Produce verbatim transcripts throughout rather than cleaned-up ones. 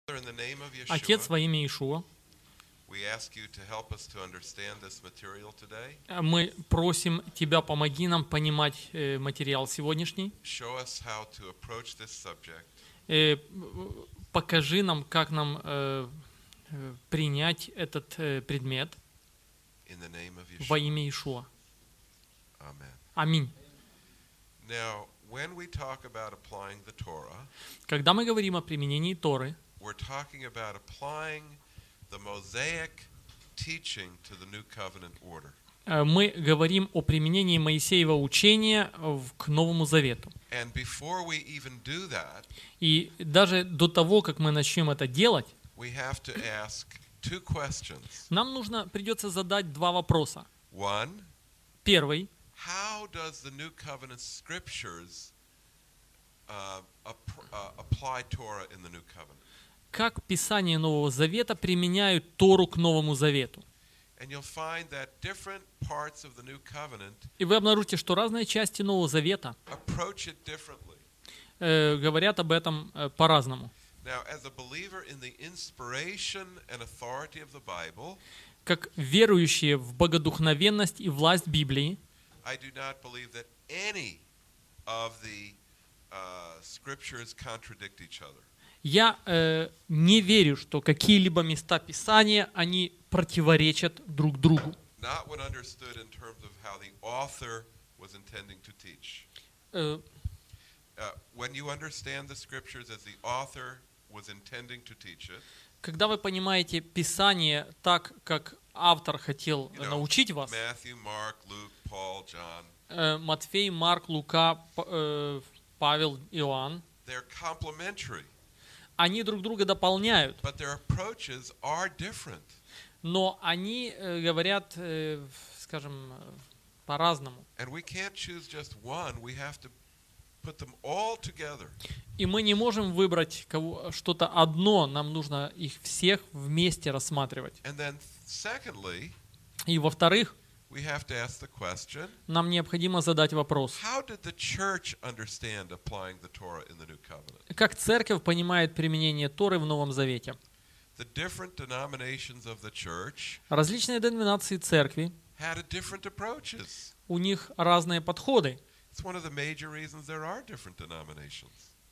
Отец, во имя Иешуа, мы просим Тебя, помоги нам понимать э, материал сегодняшний. Э, покажи нам, как нам э, принять этот э, предмет во имя Иешуа. Аминь. Когда мы говорим о применении Торы, мы говорим о применении Моисеева учения к Новому Завету. И даже до того, как мы начнем это делать, нам нужно, придется задать два вопроса. Первый. How does the New Covenant scriptures uh, apply Torah in the New Covenant? Как Писание Нового Завета применяют Тору к Новому Завету? And you'll find that different parts of the New Covenant И вы обнаружите, что разные части Нового Завета approach it differently. э, говорят об этом э, по-разному. Now, as a believer in the inspiration and authority of the Bible, как верующие в богодухновенность и власть Библии, I do not believe that any of the uh, scriptures contradict each other. Я э, не верю, что какие-либо места Писания, они противоречат друг другу. Not when understood in terms of how the author was intending to teach. Э, uh, when you understand the scriptures as the author was intending to teach it, когда вы понимаете Писание так, как автор хотел you know, научить вас, Matthew, Mark, Luke, Paul, John, э, Матфей, Марк, Лука, П- э, Павел, Иоанн, they're complementary, они друг друга дополняют, but their approaches are different. но они э, говорят, э, скажем, э, по-разному. And we can't choose just one, we have to put them all together. И мы не можем выбрать кого, что-то одно, нам нужно их всех вместе рассматривать. And then secondly, И во-вторых, we have to ask the question, нам необходимо задать вопрос. how did the church understand applying the Torah in the New Covenant? Как церковь понимает применение Торы в Новом Завете? The different denominations of the church Различные деноминации церкви, had a different approaches. у них разные подходы. It's one of the major reasons there are different denominations.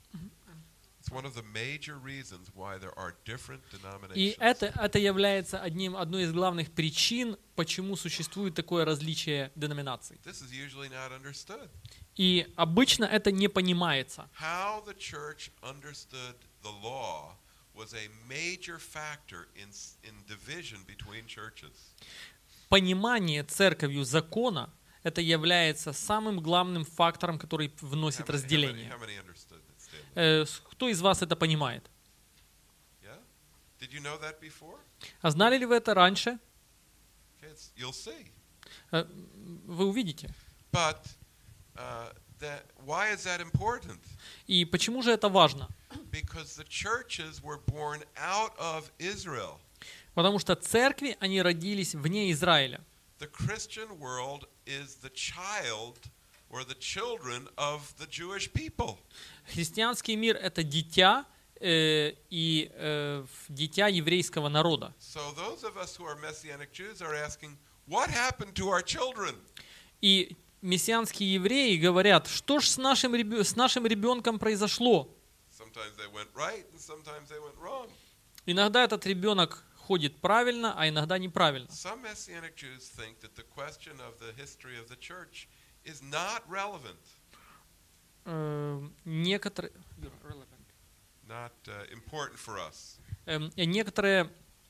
It's one of the major reasons why there are different denominations. И это, это является одним, одной из главных причин, почему существует такое различие деноминаций. This is usually not understood. И обычно это не понимается. How the church understood the law was a major factor in, in division between churches. Понимание церковью закона — это является самым главным фактором, который вносит How many- разделение. How many, how many understood that statement? Э, с- Кто из вас это понимает? Yeah? Did you know that before? А знали ли вы это раньше? Okay, it's, you'll see. Э, Вы увидите. But uh, that, why is that important? И почему же это важно? Because the churches were born out of Israel. Потому что церкви, они родились вне Израиля. The Christian world is the child or the children of the Jewish people. Христианский мир — это дитя, э, и э, дитя еврейского народа. So those of us who are Messianic Jews are asking, what happened to our children? И мессианские евреи говорят, что ж с нашим, ребё- с нашим ребенком произошло? Sometimes they went right and sometimes they went wrong. Иногда этот ребенок ходит правильно, а иногда неправильно. Some Messianic Jews think that the question of the history of the church is not relevant, Э, Некоторые, not uh, important for us. эм, некоторые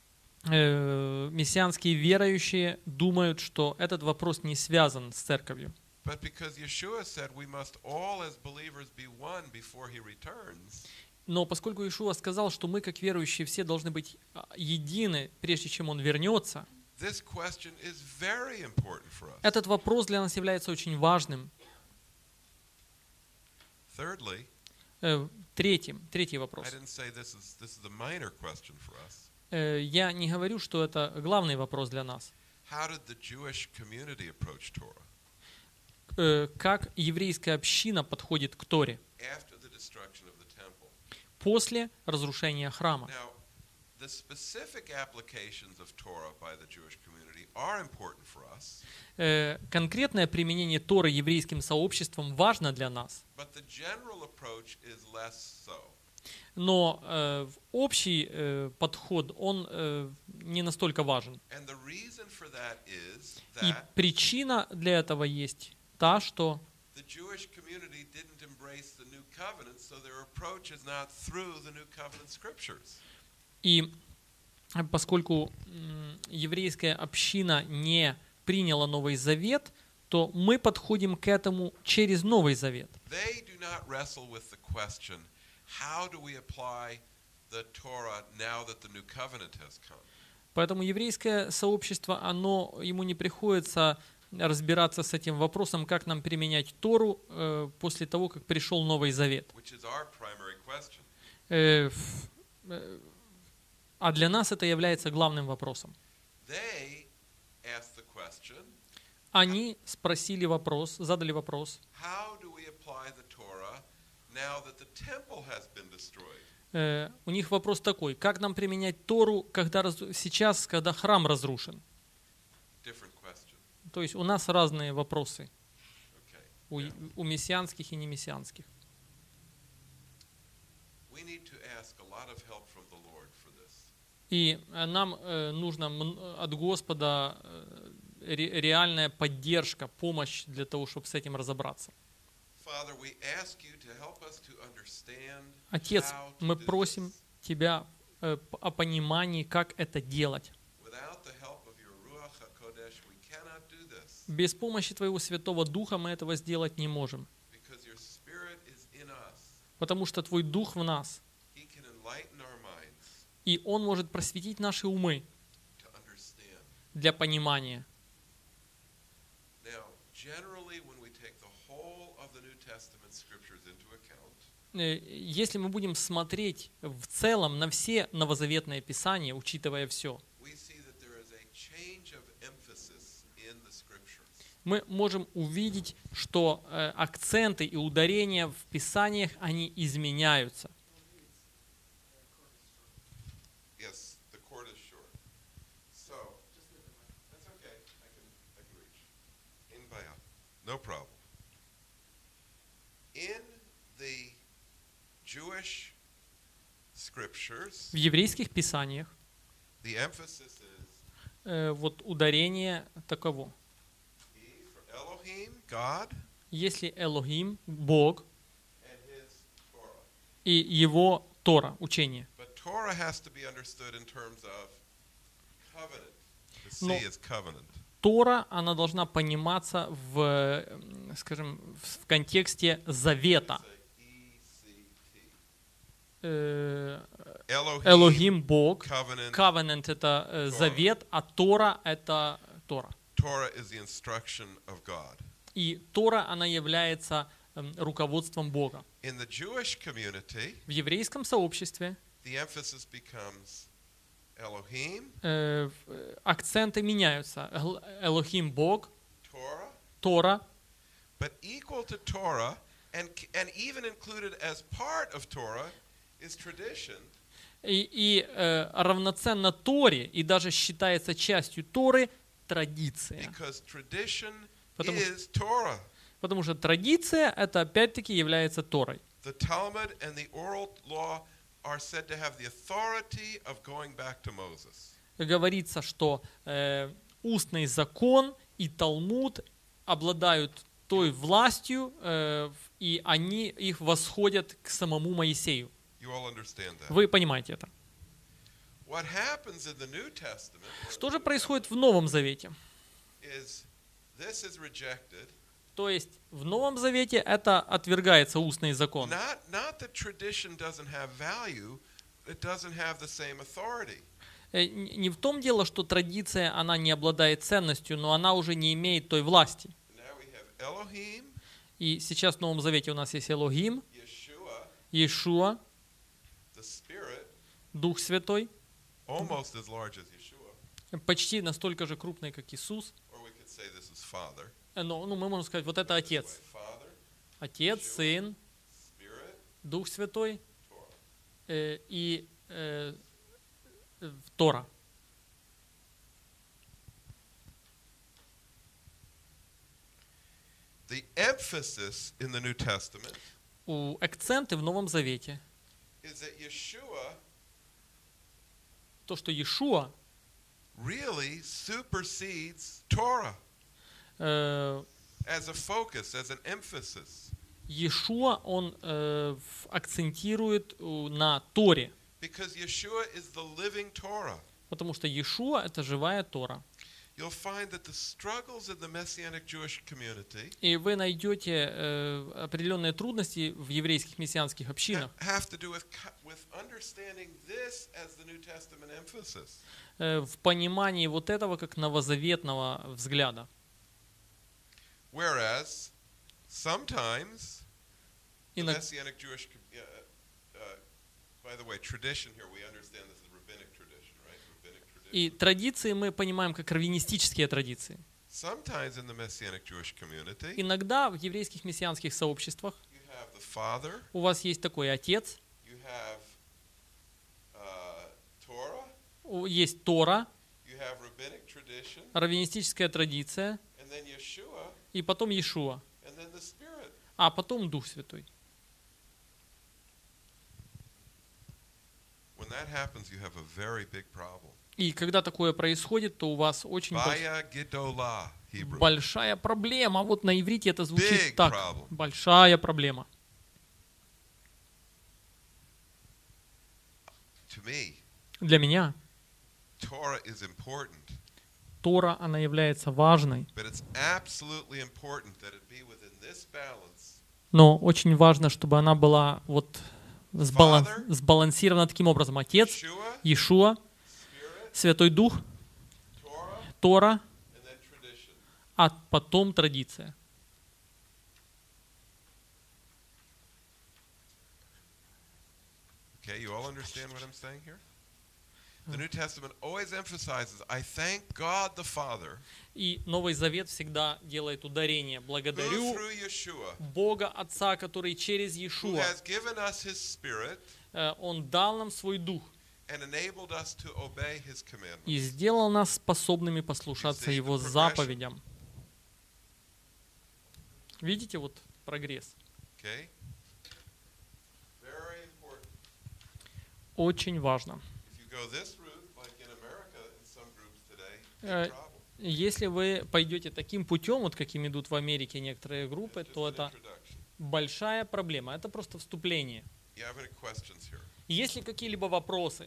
э, мессианские верующие думают, что этот вопрос не связан с церковью. But because Yeshua said we must all as believers be one before he returns, Но поскольку Иешуа сказал, что мы, как верующие, все должны быть а, едины, прежде чем Он вернется, this question is very important for us. этот вопрос для нас является очень важным. Thirdly, Э, Третьим, третий вопрос. I didn't say this is this is a minor question for us. Э, Я не говорю, что это главный вопрос для нас. How did the Jewish community approach Torah Э, Как еврейская община подходит к Торе after the destruction of the temple? после разрушения храма. Now, the specific applications of Torah by the Jewish community are important for us, Э, Конкретное применение Торы еврейским сообществом важно для нас, but the general approach is less so. но э, в общий э, подход, он э, не настолько важен. And the reason for that is И that причина для этого есть та, что the Jewish community didn't embrace the new covenant, so their approach is not through the new covenant scriptures. и поскольку м, еврейская община не приняла Новый Завет, то мы подходим к этому через Новый Завет. They do not wrestle with the question, how do we apply the Torah now that the new covenant has come? Поэтому еврейское сообщество, оно, ему не приходится разбираться с этим вопросом, как нам применять Тору э, после того, как пришел Новый Завет. Which is our primary question. Э, в- э, а для нас это является главным вопросом. They asked the question, Они спросили вопрос, задали вопрос, how do we apply the Torah now that the temple has been destroyed? э, у них вопрос такой, как нам применять Тору когда раз- сейчас, когда храм разрушен? Different question. То есть у нас разные вопросы, Okay. у, у мессианских и немессианских. We need to ask a lot of help from the Lord for this. И э, нам э, нужно мн- от Господа э, ре- реальная поддержка, помощь для того, чтобы с этим разобраться. Father, we ask you to help us to understand Отец, how to мы do просим this. Тебя э, п- о понимании, как это делать. Without the help of your Ruach HaKodesh, we cannot do this Без помощи Твоего Святого Духа мы этого сделать не можем, because your Spirit is in us. потому что Твой Дух в нас, He can enlighten our minds и Он может просветить наши умы to understand. для понимания. Now, generally, when we take the whole of the New Testament scriptures into account, Э, Если мы будем смотреть в целом на все новозаветные писания, учитывая все, we see that there is a change of emphasis in the scriptures. мы можем увидеть, что э, акценты и ударения в писаниях, они изменяются. Yes, the cord is short. So, that's okay. I can, I can reach. In by out. No problem. In the Jewish scriptures, В еврейских писаниях the emphasis is э, вот ударение таково. E for Elohim, God, Если Элохим, Бог, and His Torah. и Его Тора, учение. But Torah has to be understood in terms of covenant. The C Но- is covenant. Тора, она должна пониматься в, м, скажем, в контексте завета. It's a E C T. Э, Elohim, Элохим, Бог. covenant. Covenant — это э, Тора. завет, а Тора — это Тора. Torah is the instruction of God. И Тора, она является эм, руководством Бога. In the Jewish community, В еврейском сообществе the emphasis becomes Elohim, э, в- э, акценты меняются. Эл- Элохим — Бог, Torah, Тора, but equal to Torah, and and even included as part of Torah, is tradition. и, и, э, равноценно Торе, и даже считается частью Торы традиция. Because tradition Потому что- is Torah. Потому что традиция — это опять-таки является Торой. The Talmud and the oral law are said to have the authority of going back to Moses. Говорится, что э, устный закон и Талмуд обладают той властью, э, в- и они их восходят к самому Моисею. You all understand that? Вы понимаете это. What happens in the New Testament Что же происходит в Новом Завете? is this is rejected. То есть в Новом Завете это отвергается устный закон. Not not that tradition doesn't have value, it doesn't have the same authority. Э, н- Не в том дело, что традиция, она не обладает ценностью, но она уже не имеет той власти. Now we have Elohim, И сейчас в Новом Завете у нас есть Элохим, Yeshua, Иешуа, the Spirit, Дух Святой, almost as large as Yeshua, почти настолько же крупный, как Иисус. or we could say this is Father. Э, Но ну, мы можем сказать, вот это Отец. Father, Отец, Сын, Spirit, Дух Святой, Torah. э, и э, Тора. The emphasis in the New Testament У акценты в Новом Завете is that Yeshua то, что Иешуа really supersedes Torah э, as a focus, as an emphasis. Иешуа, он э, в- акцентирует э, на Торе, Because Yeshua is the living Torah. потому что Иешуа — это живая Тора. You'll find that the struggles in the Messianic Jewish community И вы найдете э, определенные трудности в еврейских мессианских ha- общинах have to do with, co- with understanding this as the New Testament emphasis. э, в понимании вот этого как новозаветного взгляда. Whereas sometimes the Иног- Messianic Jewish, com- uh, uh, by the way, tradition here, we understand this is rabbinic tradition, right? Rabbinic И tradition. традиции мы понимаем как раввинистические традиции. Sometimes in the Messianic Jewish community, Иногда в еврейских мессианских сообществах you have the father, у вас есть такой отец, you have uh, Torah, у- есть Тора, you have rabbinic tradition, раввинистическая традиция, and then Yeshua, и потом Иешуа, and then the Spirit. а потом Дух Святой. When that happens, you have a very big problem. И когда такое происходит, то у вас очень больш- Baya Gidola, Hebrew. большая проблема. Вот на иврите это Big звучит так. problem. Большая проблема. To me, Для меня Torah is important, Тора, она является важной, but it's absolutely important that it be within this balance. но очень важно, чтобы она была вот сбалан- Father, сбалансирована таким образом. Отец, Yeshua, Иешуа, Spirit, Святой Дух, Torah, Тора, and then tradition. а потом традиция. Okay, you all understand what I'm saying here? The New Testament always emphasizes, I thank God the Father, И Новый Завет всегда делает ударение. who Благодарю through Yeshua, Бога Отца, который через who Иешуа, has given us His Spirit э, Он дал нам свой Дух and enabled us to obey His и commandments. сделал нас способными послушаться You see the Его progression? заповедям. Видите вот прогресс? Okay? Very important. Очень важно. If you go this route, like in America in some groups today, Uh, big problem. Если вы пойдете таким путем, вот каким идут в Америке некоторые группы, It's just то an это introduction. большая проблема. Это просто вступление. You have any questions here? Есть ли какие-либо вопросы?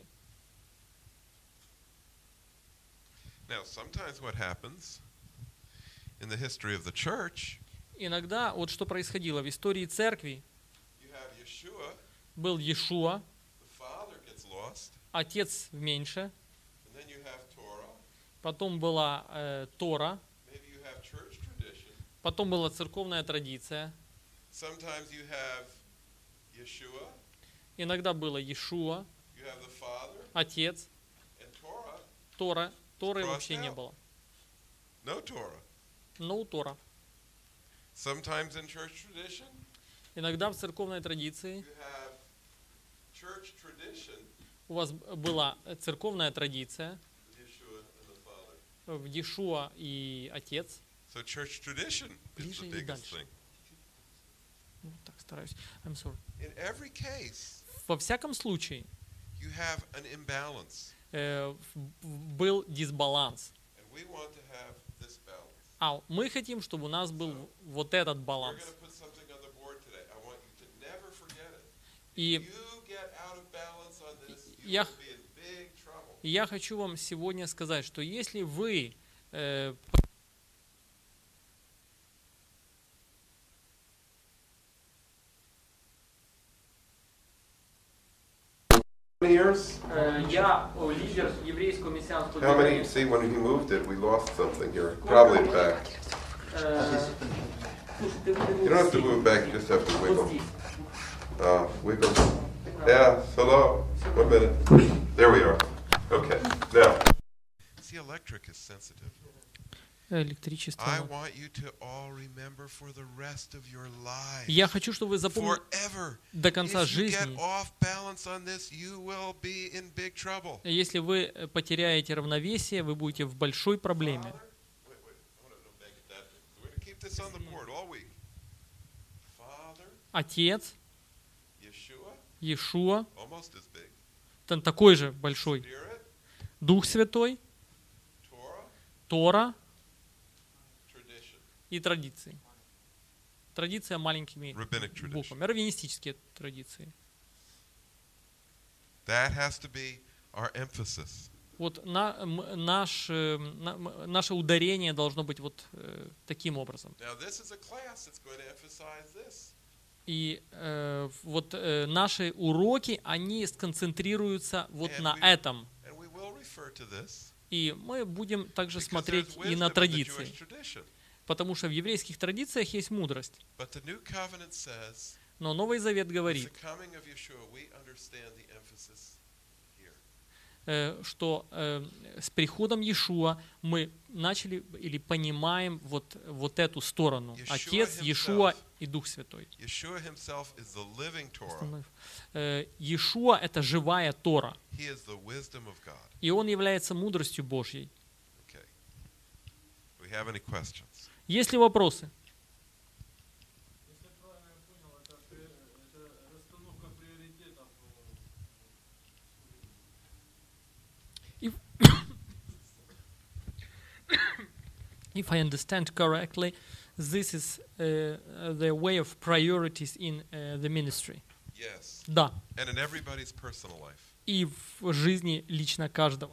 Now, sometimes what happens in the history of the church, Иногда, вот что происходило в истории церкви, you have Yeshua, был Иешуа, the Father gets lost, отец меньше, and then you have Torah, потом была э, Тора, maybe you have church tradition, потом была церковная традиция, sometimes you have Yeshua, иногда было Иешуа, you have the Father, отец, and Torah, Тора, Торы Crossed вообще не out. было. no Torah. Но Тора. Sometimes in church tradition, Иногда в церковной традиции you have church tradition, у вас была церковная традиция, Yeshua and the Father. в Иешуа и отец. So church tradition is Ближе the или biggest дальше? thing. Ну, так стараюсь. I'm sorry. In every case, Во всяком случае, you have an imbalance, э, в- был дисбаланс. and we want to have this balance. А мы хотим, чтобы у нас был вот этот We're баланс. going to put something on the board today. I want you to never forget it. И If you get out of balance on this, you Я- will be in big trouble. И я хочу вам сегодня сказать, что если вы э, How many years? я лидер еврейского мессианского How many? See, when he moved it, we lost something here. Probably it back. You don't have to move back, you just have to wiggle. Uh, wiggle. Yeah, hello. One minute. There we are. Okay. Now. See, electric is sensitive. электричество. I want you to all remember for the rest of your lives. Я хочу, чтобы вы запомнили Forever. до конца If you get жизни. off balance on this, you will be in big trouble. Если вы потеряете равновесие, вы будете в большой проблеме. Father, wait, wait, I want to make it that big. We're going to keep this on the board all week. Father, Отец, Yeshua, Иешуа, almost as big. там такой же большой. Spirit, Дух Святой, Torah, Тора tradition. и традиции. Традиция маленькими Rabbinic tradition. буквами. Раввинистические традиции. That has to be our emphasis. Вот на, м, наш, э, на- м, наше ударение должно быть вот э, таким образом. Now, this is a class that's going to emphasize this. И э, вот э, наши уроки, они сконцентрируются вот And на we- этом. And we will refer to this И мы будем также because смотреть there's и на wisdom in the традиции. Jewish tradition. Потому что в еврейских традициях есть мудрость. But the New Covenant says, Но Новый Завет with говорит, the coming of Yeshua, we understand the emphasis here. э, что э, с приходом Иешуа мы начали или понимаем вот, вот эту сторону. Yeshua Отец, himself. Иешуа и Дух Святой. Yeshua himself is the living Torah. Э, Иешуа — это живая Тора. He is the wisdom of God. И Он является мудростью Божьей. Okay. Do we have any questions? Есть ли вопросы? Если правильно я понял, это, при- это расстановка приоритетов. If I understand correctly, this is uh, the way of priorities in uh, the ministry. Yes. Да. And in everybody's personal life. И в жизни лично каждого.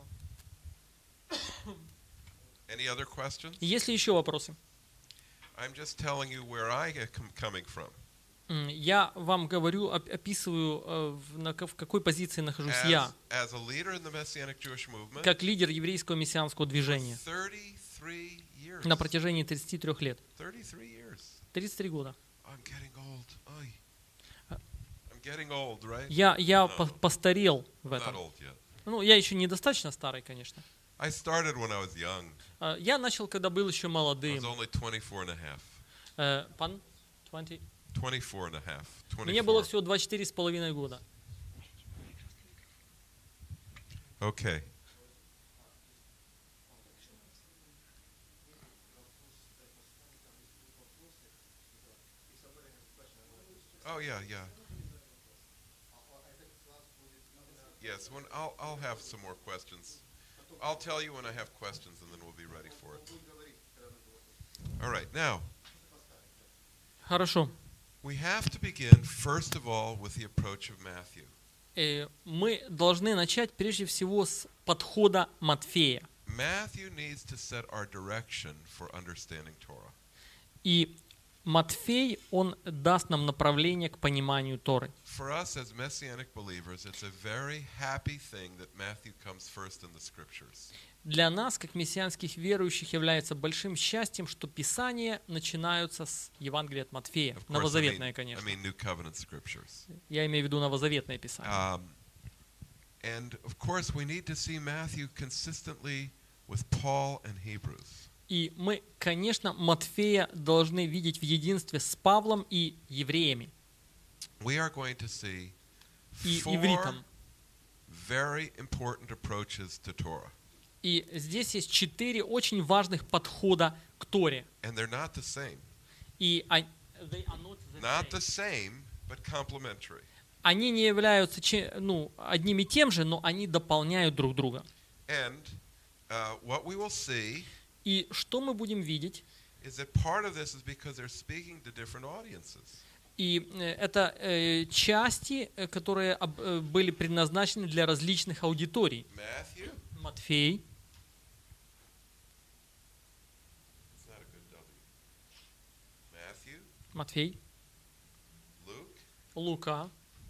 Any other questions? Есть ли еще вопросы? I'm just telling you where I am coming from. М, Я вам говорю, оп- описываю, э, в, на ка- в какой позиции нахожусь As, я, as a leader in the Messianic Jewish movement, как лидер еврейского мессианского движения thirty-three years. на протяжении тридцати трёх лет. thirty-three years. тридцать три года. I'm getting old. Oy. Uh, I'm getting old, right? Я, я No. по- постарел в Not этом. old yet. Ну, я еще недостаточно старый, конечно. I started when I was young. А, Я начал, когда был еще I was молодым. only twenty-four and a half. Э, пан? двадцать? twenty-four and a half. Мне было twenty-four. всего двадцать четыре с половиной года. Okay. Oh yeah, yeah. Yes, when I'll I'll have some more questions. I'll tell you when I have questions, and then we'll be ready for it. All right, now Хорошо. we have to begin first of all with the approach of Matthew. Э, Мы должны начать прежде всего с подхода Матфея. Matthew needs to set our direction for understanding Torah. И Матфей, он даст нам направление к пониманию Торы. For us as Messianic believers, it's a very happy thing that Matthew comes first in the scriptures. Для нас, как мессианских верующих, является большим счастьем, что Писания начинаются с Евангелия от Матфея. Of course, I Новозаветное, mean, I конечно. mean New Covenant scriptures. Я имею в виду новозаветное Писание. Um, and of course, we need to see Matthew consistently with Paul and Hebrews. И мы, конечно, Матфея должны видеть в единстве с Павлом и евреями, We are going to see и four ивритом. very important approaches to Torah. И здесь есть четыре очень важных подхода к Торе. And they're not the same. И они, they are not the Not same. the same, but complementary. Они не являются че- ну, одним и тем же, но они дополняют друг друга. And uh, what we will see И что мы будем видеть? is that part of this is because they're speaking to different audiences. И э, это э, части, э, которые об- э, были предназначены для различных аудиторий. Matthew, Матфей, it's not a good W. Matthew, Матфей, Luke, Лука,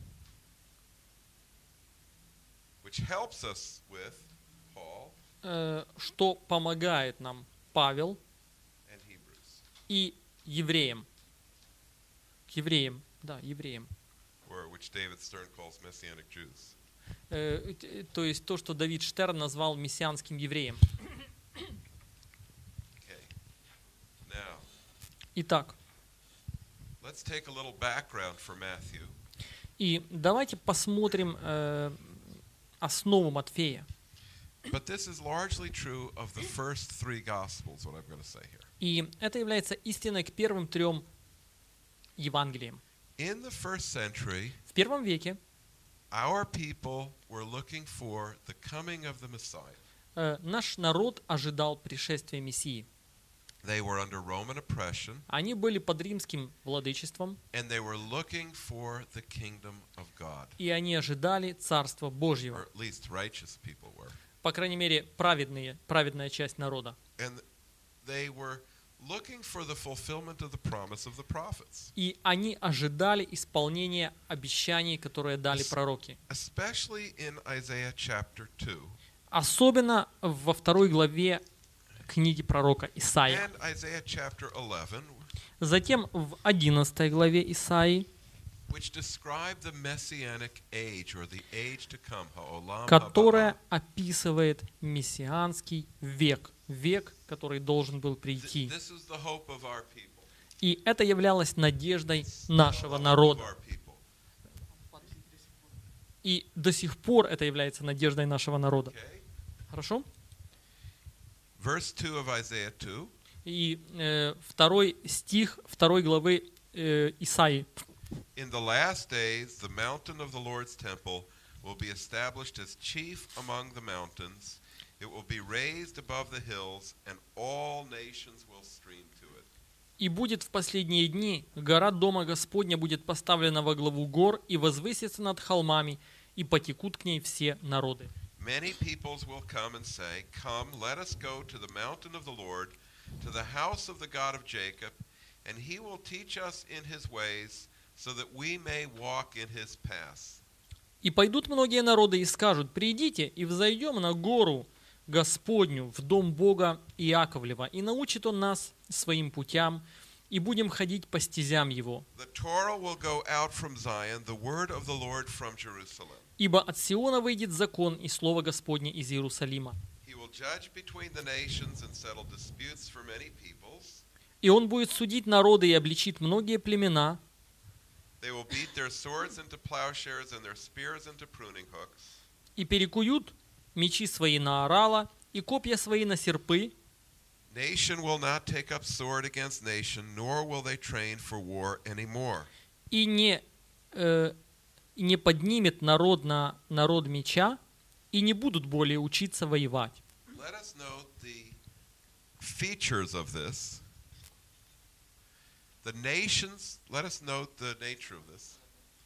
which helps us with Paul э, что помогает нам Павел and Hebrews, и евреям. К евреям, да, евреям. or which David Stern calls Messianic Jews. Э, т- То есть то, что Давид Штерн назвал мессианским евреем. Okay. Итак, let's take a little background for Matthew. и давайте посмотрим э, основу Матфея. But this is largely true of the first three Gospels, what I'm going to say here. И это является истиной к первым трем Евангелиям. In the first century, В первом веке our people were looking for the coming of the Messiah. э, наш народ ожидал пришествия Мессии. They were under Roman oppression, Они были под римским владычеством, and they were looking for the kingdom of God. и они ожидали Царства Or Божьего. at least righteous people were. По крайней мере, праведные, праведная часть народа. And they were looking for the fulfillment of the promise of the prophets, И они ожидали исполнения обещаний, которые дали пророки. especially in Isaiah chapter two Особенно во второй главе книги пророка Исаии. and Isaiah chapter eleven, Затем в одиннадцатой главе Исаии, which describe the messianic age or the age to come, ha'olam которая haba. описывает мессианский век, век, который должен был Th- прийти. This is the hope of our people. И это являлось надеждой нашего The hope of народа. our people. И до сих пор это является надеждой нашего народа. Okay? Хорошо? Verse two of Isaiah two. И э, второй стих второй главы э, Исаии. In the last days, the mountain of the Lord's temple will be established as chief among the mountains. It will be raised above the hills, and all nations will stream to it. «И будет в последние дни, гора Дома Господня будет поставлена во главу гор и возвысится над холмами, и потекут к ней все народы». Many peoples will come and say, "Come, let us go to the mountain of the Lord, to the house of the God of Jacob, and he will teach us in his ways, so that we may walk in his paths." «И пойдут многие народы и скажут, придите и взойдем на гору Господню, в дом Бога Иаковлева, и научит Он нас своим путям, и будем ходить по стезям Его. The Torah will go out from Zion, the word of the Lord from Jerusalem. Ибо от Сиона выйдет закон и слово Господне из Иерусалима. He will judge between the nations and settle disputes for many peoples. И Он будет судить народы и обличит многие племена, They will beat their swords into plowshares and their spears into pruning hooks. и перекуют мечи свои на орала, и копья свои на серпы, Nation will not take up sword against nation, nor will they train for war anymore. и не, э, и не поднимет народ на народ меча, и не будут более учиться воевать». Let us note the features of this. The nations, let us note the nature of this.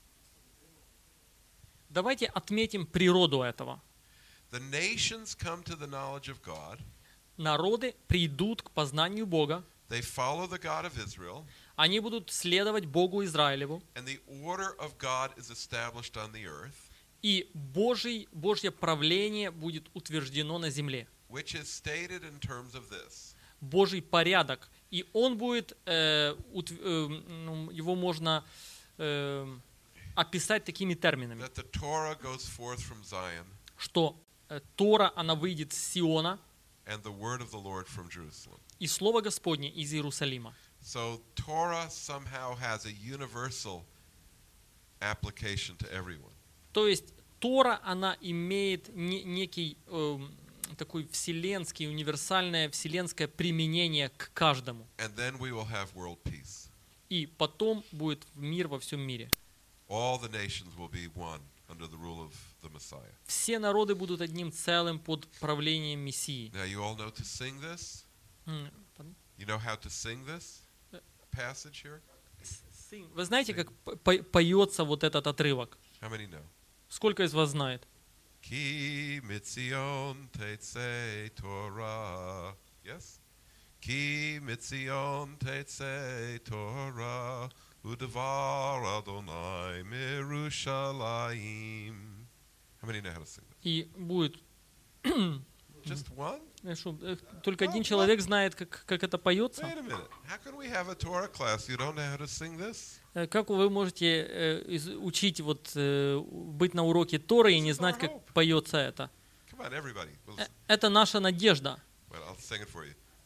Давайте отметим природу этого. The nations come to the knowledge of God. Народы придут к познанию Бога, They follow the God of Israel, они будут следовать Богу Израилеву, and the order of God is established on the earth, и Божий, Божье правление будет утверждено на земле. which is stated in terms of this. Божий порядок. И он будет, э, ут- э, ну, его можно э, описать такими терминами, That the Torah goes forth from Zion, что э, Тора, она выйдет с Сиона, and the word of the Lord from Jerusalem. и Слово Господне из Иерусалима. So Torah somehow has a universal application to everyone. То есть Тора, она имеет не- некий эм, такой вселенский, универсальное вселенское применение к каждому. And then we will have world peace. И потом будет мир во всем мире. All the nations will be one under the rule of the Messiah. Все народы будут одним целым под правлением Мессии. Now you all know to sing this? М, pardon? You know how to sing this passage here? Вы знаете, как по- по- поется вот этот отрывок? How many know? Сколько из вас знает? Ki mitzion tetzei Torah. Yes? Ki mitzion tetzei Torah. Udevar Adonai Mirushalayim. How many know how to sing this? И будет... Just one? э, шо, э, только один человек знает, как, как это поется. Wait a minute. How can we have a Torah class? You don't know how to sing this? Э, Как вы можете э, из- учить, вот, э, быть на уроке Торы и не знать, как поется это? Come on, everybody. We'll, Э, Это наша надежда. well, I'll sing it for you.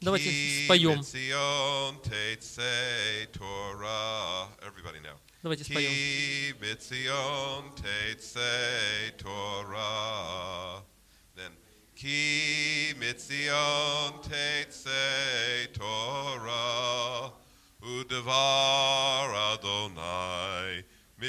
Давайте Ki споем. mitzion tetzei Torah. Everybody now. Давайте споем. Ki mitzion tetzei Torah. Then Ki mitzion tetzei Torah. Udevar Adonai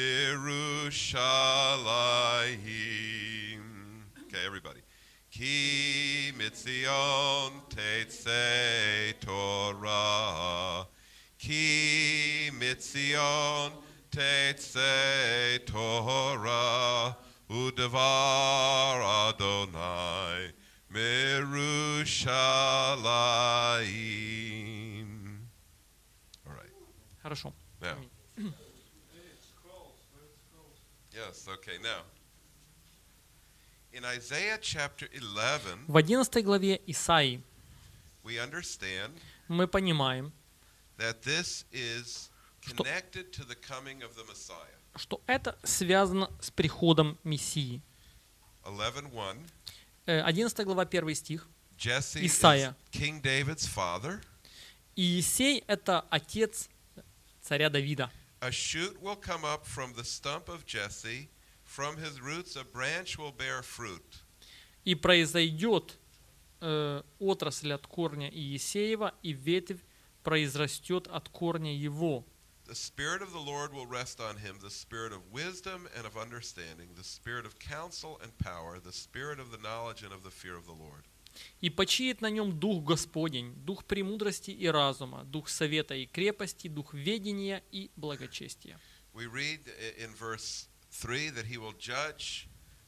mirushalayim. Okay, everybody. Ki mitzion tetzei Torah. Ki mitzion tetzei Torah. Udevar Adonai mirushalayim. All right. Хорошо. Now. Hey, scrolls, where it scrolls. Yes, okay, now. In Isaiah chapter eleven, В одиннадцатой главе Исаии we understand мы понимаем, that this is Что- connected to the coming of the Messiah. что это связано с приходом Мессии. eleven one, Э, одиннадцатая глава, первый стих. Jesse is Исайя. King David's father. Иисей — это отец царя Давида. A shoot will come up from the stump of Jesse. From his roots a branch will bear fruit. И произойдет э, отрасль от корня Иисеева, и ветвь произрастет от корня его. The Spirit of the Lord will rest on him, the Spirit of wisdom and of understanding, the Spirit of counsel and power, the Spirit of the knowledge and of the fear of the Lord. И почиет на нем Дух Господень, Дух премудрости и разума, Дух совета и крепости, Дух ведения и благочестия. We read i- in verse three that he will judge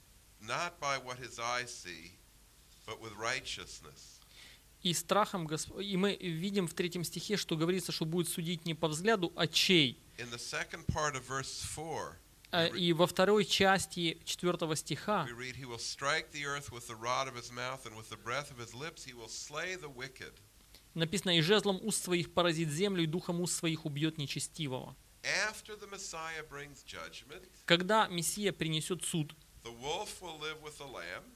not by what his eyes see, but with righteousness. И страхом Госп- и мы видим в третьем стихе, что говорится, что будет судить не по взгляду очей. In the second part of verse four, А, И во второй части четвертого стиха we read, he will strike the earth with the rod of his mouth, and with the breath of his lips he will slay the wicked. написано: «И жезлом уст своих поразит землю, и духом уст своих убьет нечестивого». After the Messiah brings judgment, Когда Мессия принесет суд, the wolf will live with the lamb,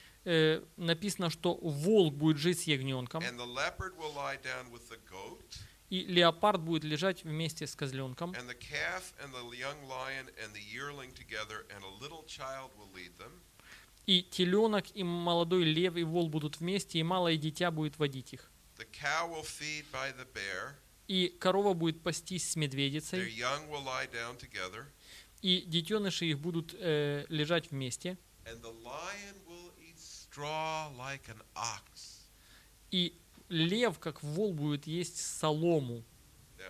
э, написано, что волк будет жить с ягненком, and the leopard will lie down with the goat, и леопард будет лежать вместе с козленком, and the calf and the young lion and the yearling together, and a little child will lead them. и теленок, и молодой лев, и вол будут вместе, и малое дитя будет водить их. The cow will feed by the bear, И корова будет пастись с their медведицей, young will lie down together, и детеныши их будут э, лежать вместе, and the lion will eat straw like an ox. и лев, как вол, будет есть солому. Now,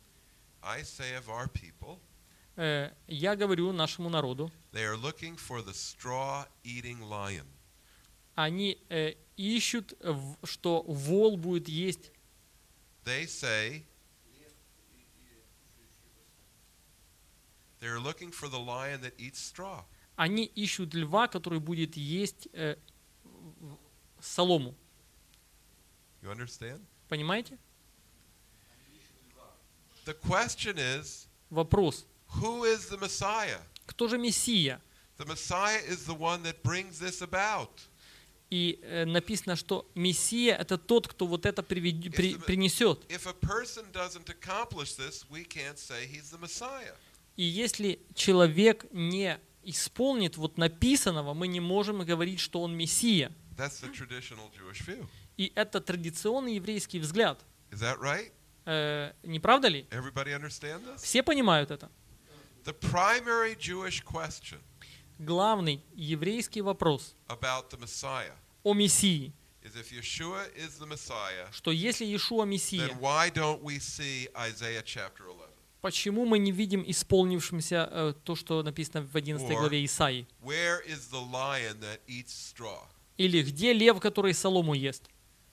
I say of our people, Э, я говорю нашему народу, they are looking for the straw-eating lion. они э, ищут, в- что вол будет есть. They say they're looking for the lion that eats straw. Они ищут льва, который будет есть э, в- солому. You understand? Понимаете? The question is, Вопрос. who is the Messiah? Кто же Мессия? The Messiah is the one that brings this about. И э, написано, что Мессия — это тот, кто вот это привед- при- принесет. If a person doesn't accomplish this, we can't say he's the Messiah. И если человек не исполнит вот написанного, мы не можем говорить, что он Мессия. That's the traditional Jewish view. И это традиционный еврейский взгляд. Is that right? Э, не правда ли? Everybody understand this? Все понимают это. The primary Jewish question Главный еврейский вопрос about the Messiah о Мессии, is if Yeshua is the Messiah, что если Иешуа then Мессия, why don't we see Isaiah chapter eleven? почему мы не видим исполнившимся э, то, что написано в одиннадцатой Or- главе Исаии? Where is the lion that eats straw? Или где лев, который солому ест?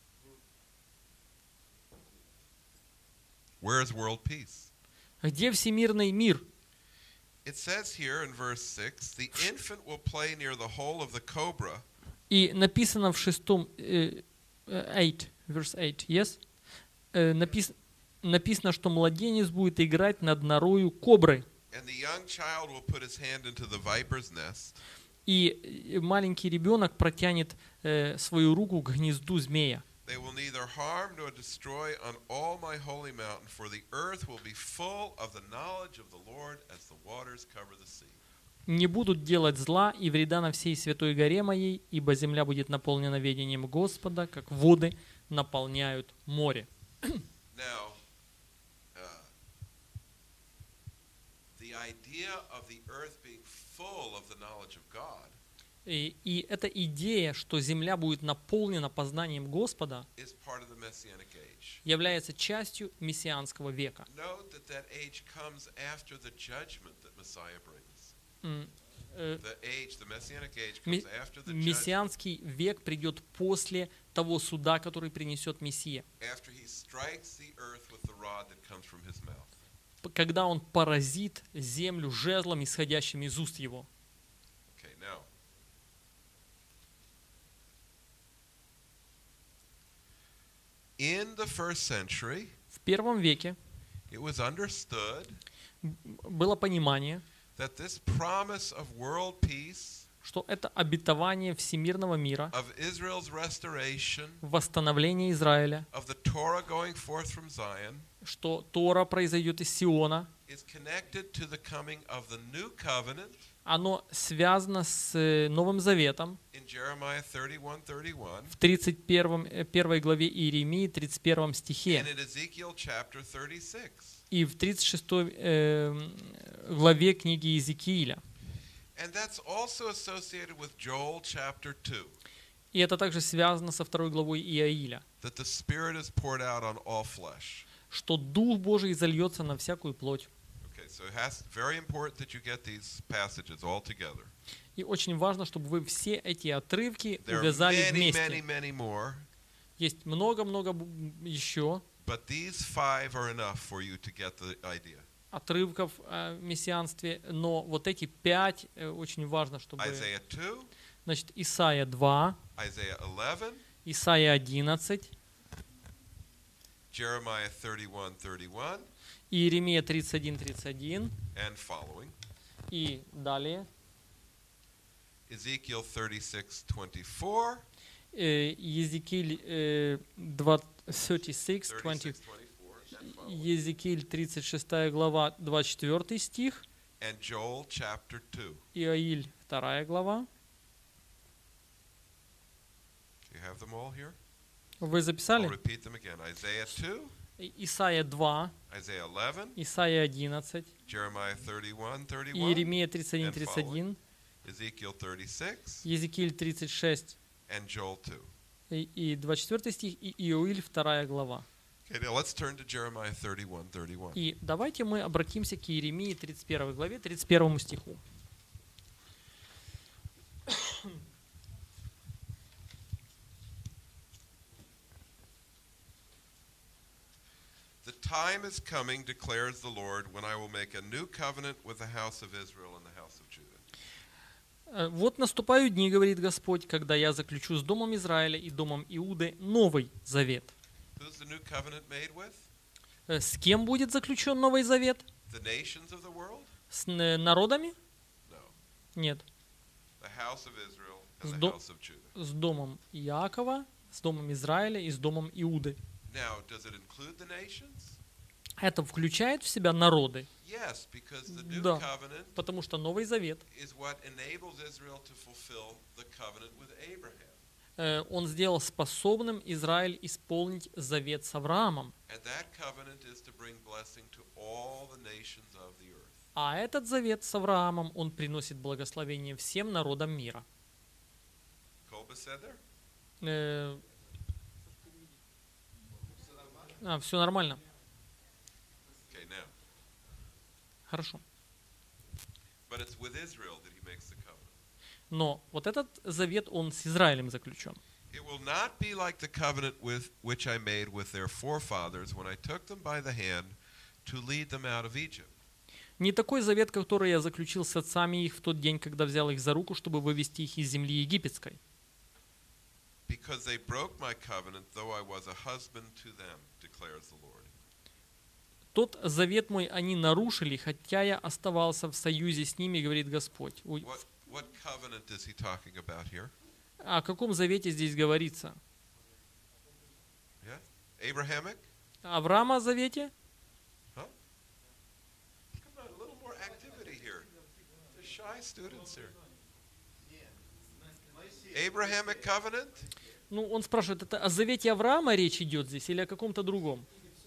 Where is world peace? Где всемирный мир? It says here in verse six, the infant will play near the hole of the cobra, И написано в шестом, э, э, eight, verse eight, yes? Э, напис- написано, что младенец будет играть над норою кобры, and the young child will put his hand into the viper's nest. и маленький ребенок протянет э, свою руку к гнезду змея. They will neither harm nor destroy on all my holy mountain, for the earth will be full of the knowledge of the Lord as the waters cover the sea. Не будут делать зла и вреда на всей святой горе моей, ибо земля будет наполнена ведением Господа, как воды наполняют море. Now, uh, the idea of the earth being full of the knowledge of God И, и эта идея, что земля будет наполнена познанием Господа, is part of the Messianic age. является частью мессианского века. Note that that age comes after the judgment that Messiah brings. М, э, The age, the Messianic age Ме- comes after the judgment, Мессианский век придет после того суда, который принесет Мессия, after he strikes the earth with the rod that comes from his mouth. п- когда он поразит землю жезлом, исходящим из уст его. Okay, now. In the first century, В первом веке it was understood м, было понимание, that this promise of world peace, что это обетование всемирного мира, of Israel's restoration, восстановление Израиля, of the Torah going forth from Zion, что Тора произойдет из Сиона, is connected to the coming of the new covenant оно связано с э, Новым Заветом in Jeremiah thirty-one thirty-one в тридцать первом, э, первой главе Иеремии, тридцать первом стихе, and in Ezekiel chapter thirty-six. и в тридцать шестой э, главе книги Иезекииля. And that's also associated with Joel chapter two, И это также связано со второй главой Иаиля, that the Spirit is poured out on all flesh. что Дух Божий зальется на всякую плоть. Okay, so it has very important that you get these passages all together. И очень важно, чтобы вы все эти отрывки There are увязали many, many, вместе. many more, Есть много-много бу- еще but these five are enough for you to get the idea. отрывков о мессианстве, но вот эти пять э, очень важно, чтобы... Isaiah two, Значит, Исайя два, Isaiah eleven, Исайя одиннадцать, Jeremiah thirty-one thirty-one, Иеремия тридцать один тридцать один and following, и далее Ezekiel thirty-six twenty-four, э, Иезекииль э, двадцать шесть, thirty-six двадцать, twenty-four, and following, Иезекииль тридцать шестая глава, двадцать четвёртый стих, and Joel chapter two. Иаиль вторая глава. Do you have them all here? Вы I'll записали? repeat them again. Isaiah two, И- Исайя два, Isaiah eleven, Исайя одиннадцать, Jeremiah thirty-one thirty-one, Иеремия тридцать один тридцать один, Ezekiel thirty-six, Иезекииль тридцать шесть and Joel two. и, и двадцать четвёртый стих, и Иоиль вторая глава. Okay, now let's turn to Jeremiah thirty-one thirty-one. И давайте мы обратимся к Иеремии тридцать первой главе, тридцать первому стиху. The time is coming, declares the Lord, when I will make a new covenant with the house of Israel and the house of Judah. Э, «Вот наступают дни, говорит Господь, когда я заключу с домом Израиля и домом Иуды новый завет». Who's the new covenant made with? Э, С кем будет заключен новый завет? The nations of the world? С н- народами? No. Нет. The house of Israel and С the до- house of Judah. С домом Иакова, с домом Израиля и с домом Иуды. Now, does it include the nations? Это включает в себя народы, Yes, because the new Да. covenant потому что Новый Завет, is what enables Israel to fulfill the covenant with Abraham. э, он сделал способным Израиль исполнить завет с Авраамом. And that covenant is to bring blessing to all the nations of the earth. А этот завет с Авраамом, он приносит благословение всем народам мира. Kolba said there? Э, А, все нормально. Okay, now. Хорошо. But it's with Israel that he makes the covenant. Но вот этот завет, он с Израилем заключен. It will not be like the covenant with which I made with their forefathers when I took them by the hand to lead them out of Egypt. Не такой завет, который я заключил с отцами их в тот день, когда взял их за руку, чтобы вывести их из земли египетской. Because they broke my covenant, though I was a husband to them, declares the Lord. Тот завет мой они нарушили, хотя я оставался в союзе с ними, говорит Господь. Ой, What, what covenant is he talking about here? о каком завете здесь говорится? Abrahamic? Авраама Завете? Huh? Come on, a little more activity here. There's shy students here. Abrahamic covenant? Ну, он спрашивает, это о Завете Авраама речь идет здесь или о каком-то другом?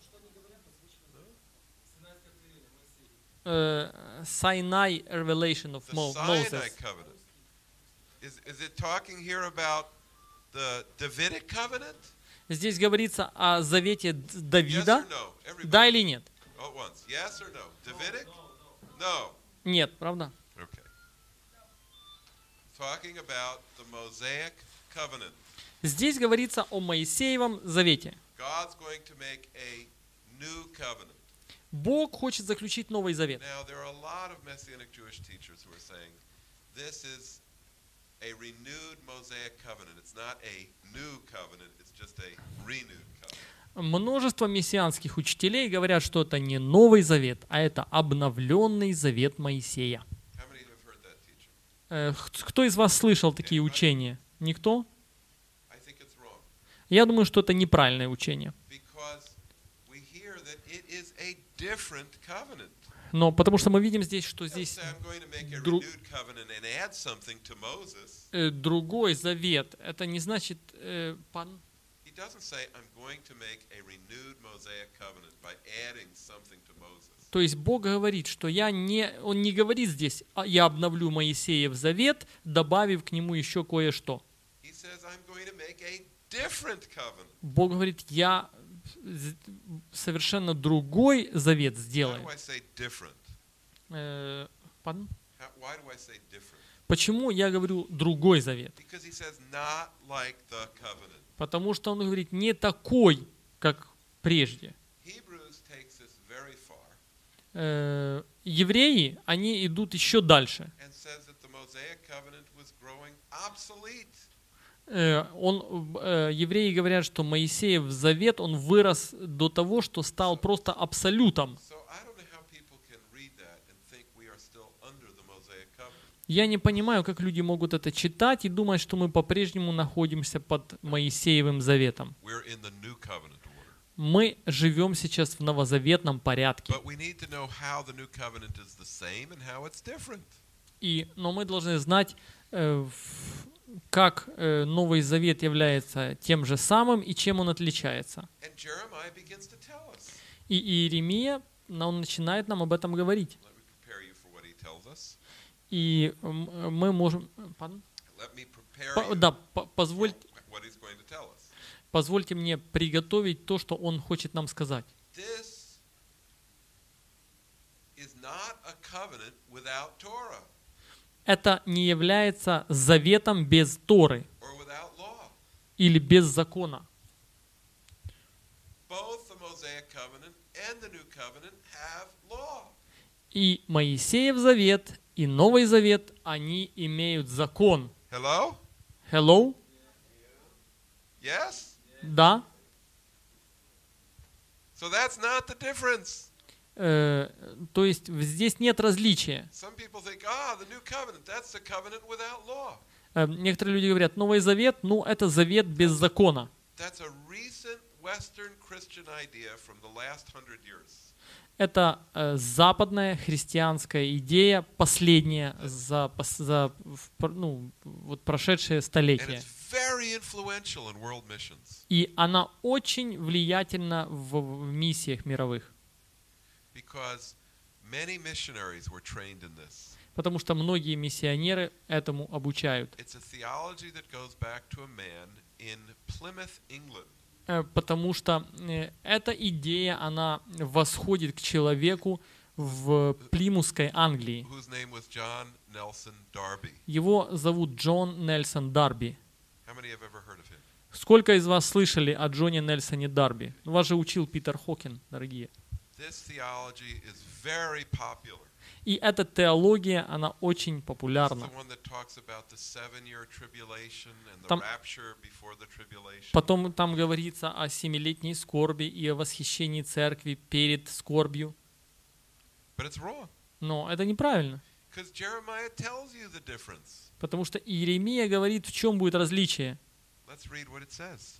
Э, Sinai Revelation of The Mo- Sinai Moses. covenant. Is, is it talking here about the Davidic covenant? Здесь говорится о Завете Д- Yes or Давида. no? Everybody. Да или нет? All at once. Yes or no? Davidic? No. Нет, правда? Okay. Talking about the Mosaic covenant. Здесь говорится о Моисеевом Завете. God's going to make a new covenant. Бог хочет заключить Новый Завет. Now, there are a lot of Messianic Jewish teachers who are saying this is a renewed Mosaic covenant. It's not a new covenant, it's just a renewed covenant. Множество мессианских учителей говорят, что это не Новый Завет, а это обновленный Завет Моисея. How many have heard that teaching? Э, х- Кто из вас слышал такие учения? Никто? I think it's wrong Я думаю, что это неправильное учение. because we hear that it is a different covenant. Но потому что мы видим здесь, что He doesn't здесь say, I'm going to make a дру- renewed covenant and add something to Moses. э, другой завет. Это не значит... э, пан- He doesn't say, I'm going to make a renewed Mosaic covenant by adding something to Moses. То есть Бог говорит, что я не... Он не говорит здесь, «А я обновлю Моисеев завет, добавив к нему еще кое-что. He says, I'm going to make a different covenant. Бог говорит, я з- совершенно другой завет Why сделаю. do I say different? Э, пардon? How, why do I say different? Почему я говорю другой завет? Because he says, not like the covenant. Потому что он говорит, не такой, как прежде. Hebrews takes this very far Э, евреи, они идут еще дальше. and says that the Mosaic covenant was growing obsolete. Э, он, э, евреи говорят, что Моисеев завет, он вырос до того, что стал просто абсолютом. So I don't know how people can read that and think we are still under the Mosaic covenant. Я не понимаю, как люди могут это читать и думать, что мы по-прежнему находимся под Моисеевым заветом. We're in the new covenant order. Мы живем сейчас в новозаветном порядке. But we need to know how the new covenant is the same and how it's different. И, но мы должны знать, э, в- как э, Новый Завет является тем же самым и чем он отличается. And Jeremiah begins to tell us. И Иеремия, но он начинает нам об этом говорить. Let me prepare you for what he tells us. И м, мы можем... Pardon? Let me prepare По- you да, по- for позволь- what he's going to tell us. позвольте мне приготовить то, что он хочет нам сказать. This is not a covenant without Torah Это не является заветом без Торы or without law. или без закона. Both the Mosaic covenant and the new covenant have law. И Моисеев завет, и Новый Завет, они имеют закон. Hello? Hello? Yes? Да? So that's not the difference. Э, то есть в- здесь нет различия. Some people think, ah, the new covenant, that's the covenant without law. Э, некоторые люди говорят, Новый Завет, ну это завет без закона. That's a recent Western Christian idea from the last hundred years. Это э, западная христианская идея, последняя за, пос- за в пр- ну, вот прошедшее And столетие. it's very influential in world missions И она очень влиятельна в, в миссиях мировых. because many missionaries were trained in this. Потому что многие миссионеры этому обучают. It's a theology that goes back to a man in Plymouth, England, Э, Потому что э, эта идея, она восходит к человеку в Плимутской Англии. whose name was John Nelson Darby. Его зовут Джон Нельсон Дарби. How many have ever heard of him? Сколько из вас слышали о Джоне Нельсоне Дарби? Вас же учил Питер Хокин, дорогие. This theology is very popular. И эта теология, она очень It's популярна. the one that talks about the seven-year tribulation and the Там- rapture before the tribulation. Потом там говорится о семилетней скорби и о восхищении церкви перед скорбью. But it's wrong Но это неправильно. because Jeremiah tells you the difference. Потому что Иеремия говорит, в чем будет различие. Let's read what it says.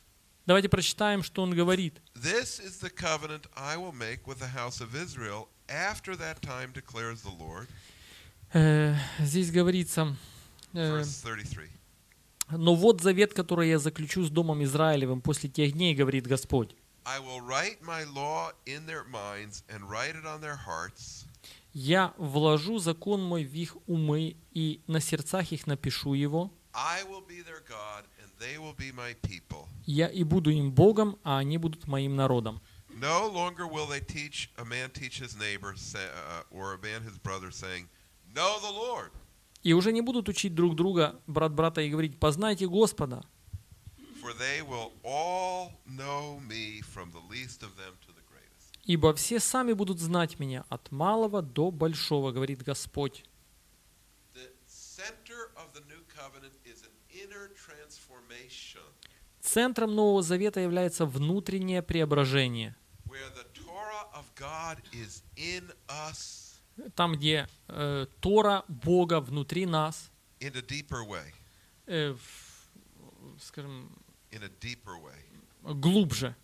Давайте прочитаем, что он говорит. This is the covenant I will make with the house of Israel after that time, declares the Lord. Э, здесь говорится, э, Verse thirty-three. но вот завет, который я заключу с домом Израилевым после тех дней, говорит Господь. I will write my law in their minds and write it on their hearts. Я вложу закон мой в их умы, и на сердцах их напишу его. I will be their God, and they will be my people. Я и буду им Богом, а они будут моим народом. No longer will they teach a man teach his neighbor, say, uh, or a man his brother, saying, "Know the Lord." И уже не будут учить друг друга, брат брата, и говорить: познайте Господа. For they will all know me, from the least of them to the greatest. Ибо все сами будут знать меня, от малого до большого, говорит Господь. The center of the new covenant is an inner transformation, Центром Нового Завета является внутреннее преображение. where the Torah of God is in us Там, где э, Тора Бога внутри нас, in a deeper way, э, в- скажем, in a deeper way. глубже.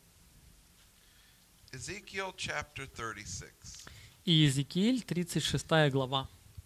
Ezekiel chapter thirty-six. И Иезекииль, тридцать шестая глава.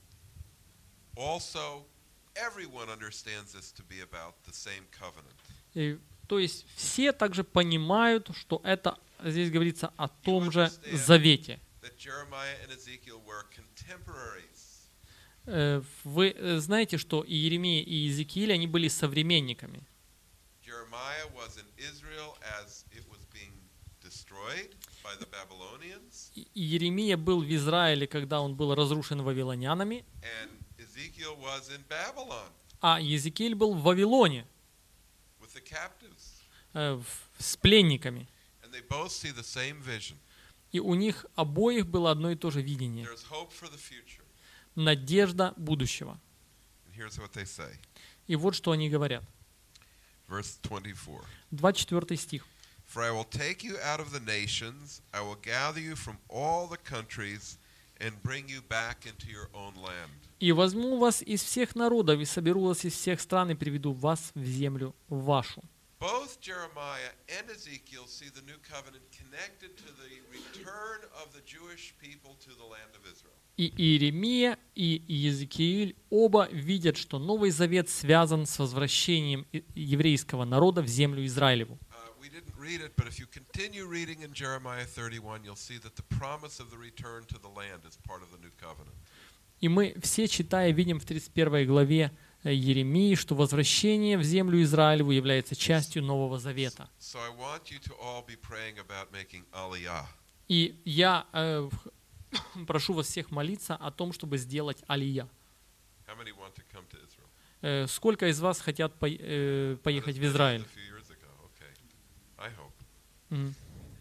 Also, everyone understands this to be about the same covenant. И, то есть все также понимают, что это, здесь говорится о том же завете. That Jeremiah and Ezekiel were contemporaries. Э, Вы э, знаете, что и Иеремия, и Иезекииль, они были современниками. Jeremiah was in Israel as it was being destroyed by the Babylonians, И Иеремия был в Израиле, когда он был разрушен вавилонянами, and Ezekiel was in Babylon а Иезекииль был в Вавилоне with the captives. э, в- с пленниками. And they both see the same vision. И у них обоих было одно и то же видение. There's hope for the future. Надежда будущего. And here's what they say. И вот что они говорят. Verse twenty-four. двадцать четвёртый стих. For I will take you out of the nations, I will gather you from all the countries, and bring you back into your own land. «И возьму вас из всех народов, и соберу вас из всех стран, и приведу вас в землю вашу». Both Jeremiah and Ezekiel see the new covenant connected to the return of the Jewish people to the land of Israel. И Иеремия, и Иезекииль оба видят, что Новый Завет связан с возвращением и- еврейского народа в землю Израилеву. Uh, we didn't read it, but if you continue reading in Jeremiah thirty-one, you'll see that the promise of the return to the land is part of the new covenant. И мы все, читая, видим в тридцать первой главе э, Иеремии, что возвращение в землю Израилеву является частью Нового Завета. So I want you to all be praying about making aliyah. И я э, прошу вас всех молиться о том, чтобы сделать алия. How many want to come to Israel? Э, Сколько из вас хотят по- э, поехать в Израиль? A few years ago. Okay. I hope. Мгм.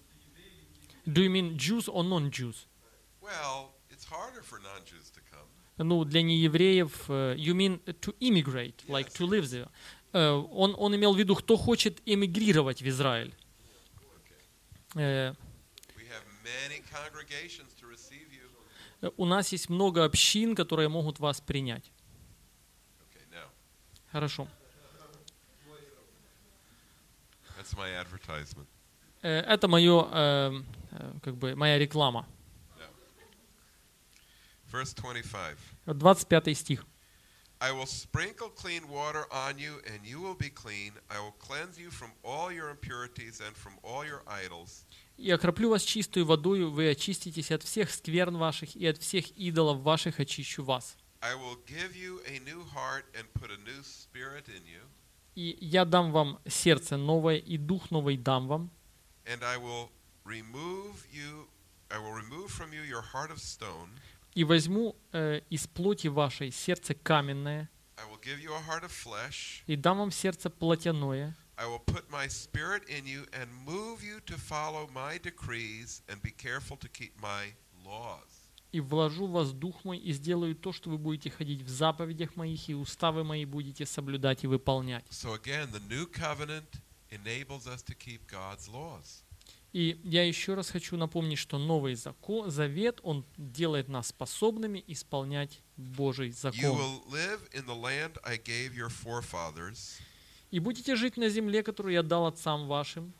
Do you mean Jews or non-Jews? Well, it's harder for non-Jews to come. Ну, для неевреев, э, you mean to immigrate, like to live there. Э, Он, он имел в виду, кто хочет эмигрировать в Израиль. Э, We have many congregations to receive you. э, У нас есть много общин, которые могут вас принять. Okay, now, Хорошо. that's my advertisement. Э, Это мое, э, э, как бы, моя реклама. Verse twenty-five. двадцать пятый стих. I will sprinkle clean water on you, and you will be clean. I will cleanse you from all your impurities and from all your idols. «И окроплю вас чистую водою, вы очиститесь от всех скверн ваших, и от всех идолов ваших очищу вас. I will give you a new heart and put a new spirit in you, И я дам вам сердце новое, и дух новый дам вам. and I will remove you. I will remove from you your heart of stone. И возьму э, из плоти вашей сердце каменное, I will give you a heart of flesh. и дам вам сердце плотяное, I will put my spirit in you and move you to follow my decrees and be careful to keep my laws. и вложу в вас дух мой, и сделаю то, что вы будете ходить в заповедях моих, и уставы мои будете соблюдать и выполнять». So again, the new covenant enables us to keep God's laws. И я еще раз хочу напомнить, что Новый закон, Завет, он делает нас способными исполнять Божий You закон. will live in the land I gave your forefathers, «И будете жить на земле, которую я дал отцам вашим,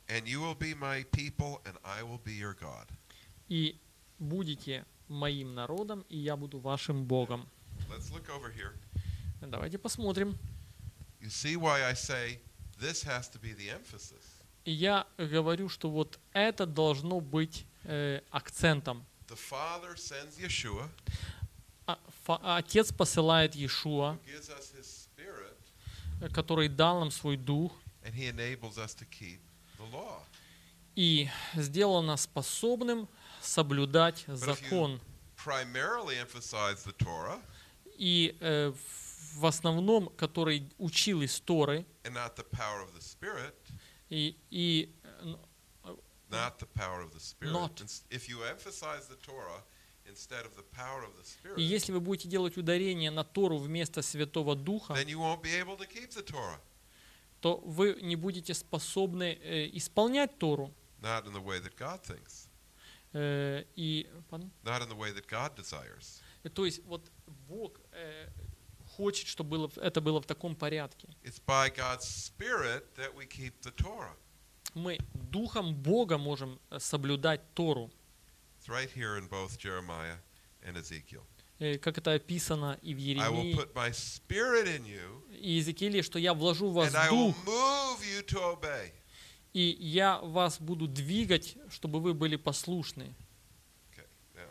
And you will be my people, and I will be your God. И будете моим народом, и я буду вашим Богом. Let's look over here. Давайте посмотрим. You see why I say this has to be the emphasis. И я говорю, что вот это должно быть э, акцентом. The Father sends Yeshua, А- фа- Отец посылает Иешуа, who gives us his Spirit, э, который дал нам свой дух, and he enables us to keep the law. и сделал нас способным соблюдать But if you закон. primarily emphasize the Torah И э, в основном, который учил из Торы, and not the power of the Spirit, и, и э, н- not the power of the Spirit. Not. Ins- If you emphasize the Torah instead of the power of the и Spirit, если вы будете делать ударение на Тору вместо Святого Духа, then you won't be able to keep the Torah. то вы не будете способны э, исполнять Тору. Not in the way that God thinks, Э, и, пардон? not in the way that God desires. Э, то есть вот Бог э, хочет, чтобы было, в- это было в таком порядке. It's by God's Spirit that we keep the Torah. Мы Духом Бога можем э, соблюдать Тору, It's right here in both Jeremiah and Ezekiel. Э, как это описано и в I will Еремии, put my Spirit in you, и Иезекииле, что я вложу в вас and I will Дух, move you to obey. и я вас буду двигать, чтобы вы были послушны. Okay, now.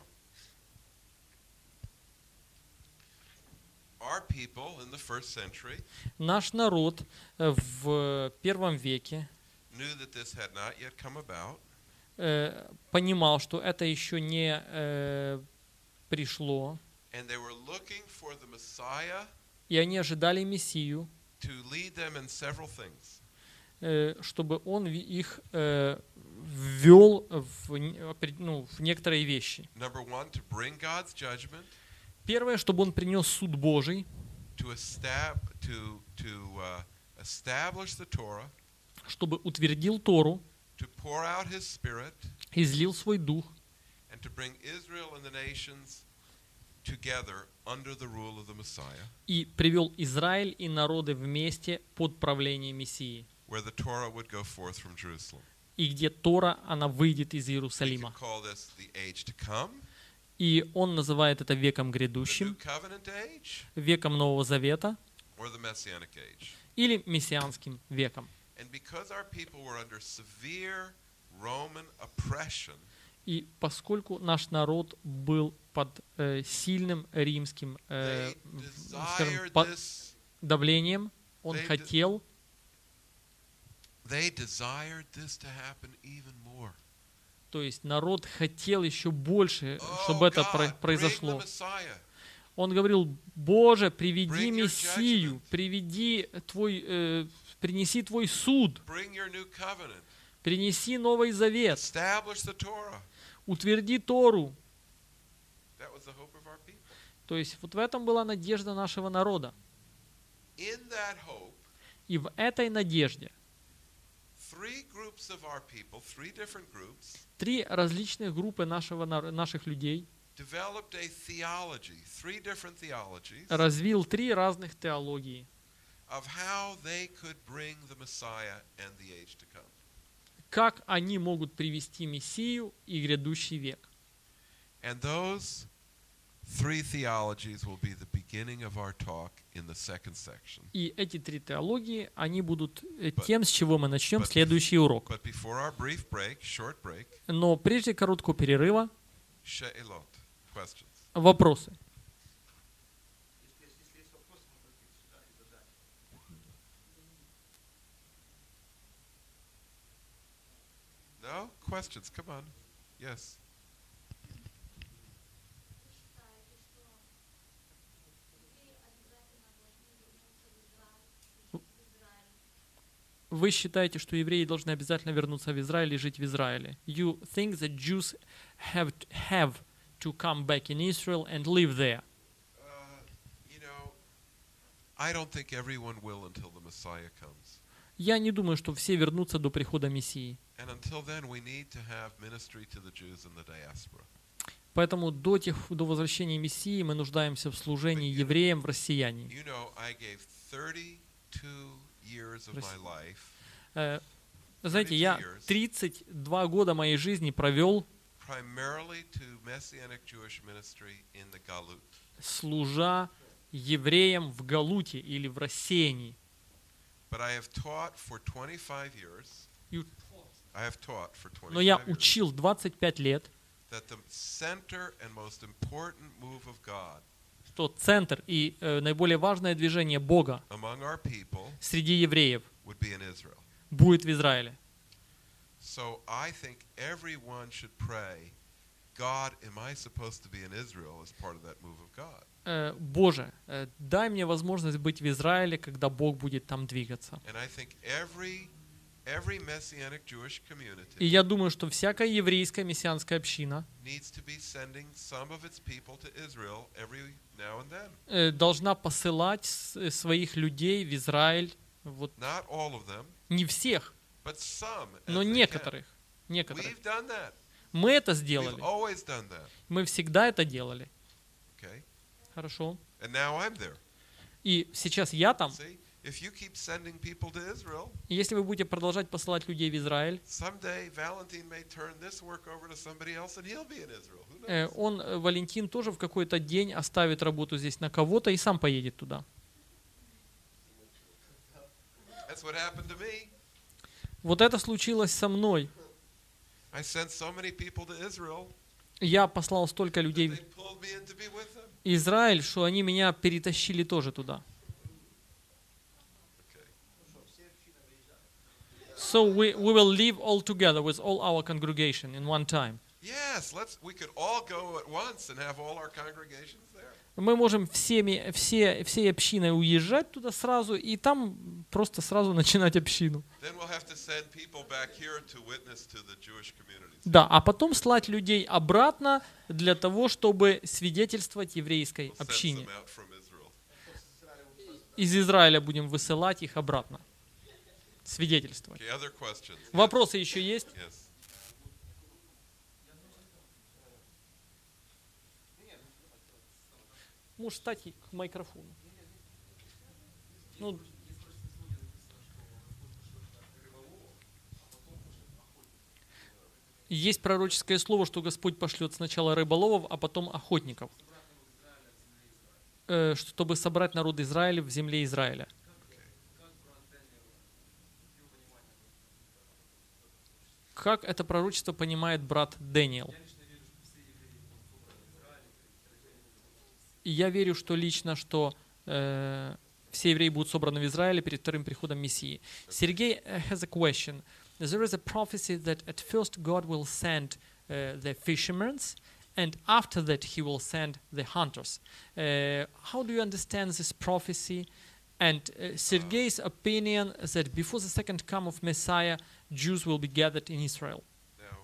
Our people in the first century Наш народ э, в первом веке knew that this had not yet come about, э, понимал, что это еще не э, пришло, and they were looking for the Messiah и они ожидали Мессию, to lead them in several things. э, чтобы он ви- их э, ввел в, н- опре- ну, в некоторые вещи. Number one, to bring God's judgment, Первое, чтобы он принес суд Божий, to, estab- to, to uh, establish the Torah, чтобы утвердил Тору, to pour out His Spirit, излил свой дух, and to bring Israel and the nations together under the rule of the Messiah, и привел Израиль и народы вместе под правлением Мессии, where the Torah would go forth from Jerusalem. и где Тора, она выйдет из We Иерусалима. could call this the age to come, И он называет это веком the New грядущим, Covenant age, веком Нового Завета or the Messianic age. или мессианским веком. And because our people were under severe Roman oppression, И поскольку наш народ был под э, сильным римским э, they в- скажем, desired под this. давлением, он They de- хотел, They desired this to happen even more. то есть народ хотел еще больше, Oh, чтобы это God, про- bring the произошло. Messiah. Он говорил: Боже, приведи Bring your Мессию, judgment. приведи твой, э, принеси твой суд, Bring your new covenant. принеси Новый Завет, Establish the Torah. утверди Тору. That was the hope of our people. То есть вот в этом была надежда нашего народа. In that hope, И в этой надежде three groups of our people, three different groups, три различных группы нашего, нар- наших людей developed a theology, three different theologies, развил три разных теологии, of how they could bring the Messiah and the age to come. как они могут привести Мессию и грядущий век. And those three theologies will be the beginning of our talk in the second section. И эти три теологии, они будут э, But- тем, с чего мы начнем but- следующий урок. But before our brief break, short break, Но прежде короткого перерыва she'elot, questions. вопросы. Если, если есть вопросы, можно их сюда и задать. No? Questions, come on. Yes. Вы считаете, что евреи должны обязательно вернуться в Израиль и жить в Израиле? You think that Jews have to, have to come back in Israel and live there? Uh, you know, I don't think everyone will until the Messiah comes. Я не думаю, что все вернутся до прихода Мессии. And until then, we need to have ministry to the Jews in the diaspora. Поэтому до, тех, до возвращения Мессии мы нуждаемся в служении евреям в россиянии. You know, I gave thirty-two years of my life Э, Знаете, я тридцать два года моей жизни провел, primarily to Messianic Jewish ministry in the Galut. служа евреям в Галуте или в рассеянии. But I have taught for twenty-five years. И- I have taught for Но я twenty-five years учил двадцать пять лет, that the center and most important move of God что центр и э, наиболее важное движение Бога among our people среди евреев would be in Israel. будет в Израиле. So I think everyone should pray, God, am I supposed to be in Israel as part of that move of God? Э, Боже, э, дай мне возможность быть в Израиле, когда Бог будет там двигаться. And I think every every Messianic Jewish И community я думаю, что всякая еврейская мессианская община needs to be sending some of its people to Israel every now and then. э, должна посылать с- э, своих людей в Израиль. Вот Not all of them, не всех, but some. as но they can. некоторых. Некоторых. We've done that. Мы это We've сделали. always done that. Мы всегда это делали. Okay? Хорошо. And now I'm there. И сейчас я там. See? If you keep sending people to Israel, И если вы будете продолжать посылать людей в Израиль, someday Valentine may turn this work over to somebody else and he'll be in Israel. Who э, knows? он, э, Валентин, тоже в какой-то день оставит работу здесь на кого-то и сам поедет туда. That's what happened to me. Вот это случилось со мной. I sent so many people to Israel Я послал столько that людей they в pulled me in to be with them. Израиль, что они меня перетащили тоже туда. Okay. So we, we will live all together with all our congregation in one time. Yes, let's. We could all go at once and have all our congregations there. Мы можем всеми, все, всей общиной уезжать туда сразу и там просто сразу начинать общину. Then we'll have to send people back here to witness to the Jewish communities. Да, а потом слать людей обратно для того, чтобы свидетельствовать еврейской We'll send общине. some out from Israel. Из Израиля будем высылать их обратно. Свидетельствовать. Okay, other questions? Вопросы еще есть? Yes. Можешь стать к микрофону. Ну, есть пророческое слово, что Господь пошлет сначала рыболовов, а потом охотников, э, чтобы собрать народ Израиля в земле Израиля. Как это пророчество понимает брат Дэниел? И я верю, что лично, что э, все евреи будут собраны в Израиле перед вторым приходом Мессии. Сергей uh, has a question. There is a prophecy that at first God will send uh, the fishermen, and after that He will send the hunters. Uh, how do you understand this prophecy? And uh, Sergei's opinion is that before the second come of Messiah, Jews will be gathered in Israel. Now,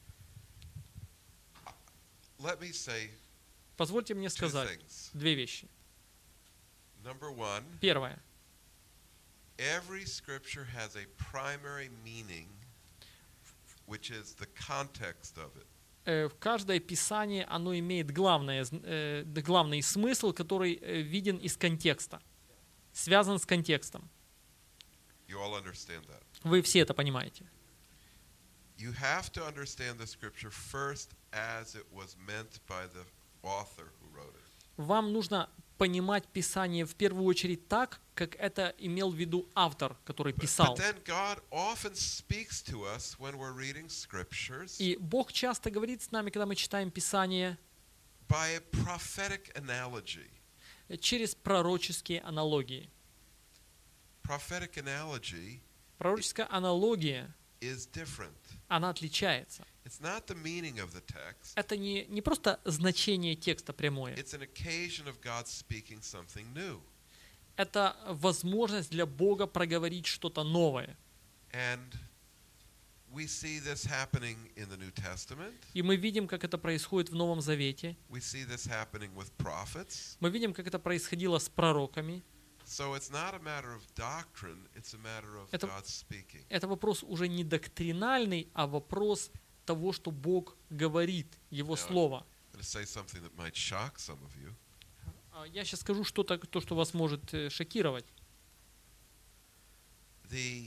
let me say Позвольте мне two сказать things. две вещи. Number one, Первое. every scripture has a primary meaning, which is the context of it. Э, в каждое писание оно имеет главное, зн- э, д- главный смысл, который э, виден из контекста, связан с контекстом. You all understand that. Вы все это понимаете. You have to understand the scripture first as it was meant by the author who wrote it. Вам нужно понимать Писание в первую очередь так, как это имел в виду автор, который But, писал. but then God often speaks to us when we're reading scriptures И Бог часто говорит с нами, когда мы читаем Писание, by a prophetic analogy. э, через пророческие аналогии. Prophetic analogy Пророческая аналогия, is different. она отличается. It's not the meaning of the text. Это не, не просто значение текста прямое. It's an occasion of God speaking something new. Это возможность для Бога проговорить что-то новое. And we see this happening in the New Testament. И мы видим, как это происходит в Новом Завете. We see this happening with prophets. Мы видим, как это происходило с пророками. So it's not a matter of doctrine, it's a matter of Это- God speaking. Это вопрос уже не доктринальный, а вопрос того, что Бог говорит, Его Да. Слово. I'm going to say something that might shock some of you. А Я сейчас скажу что-то, то, что вас может э, шокировать. The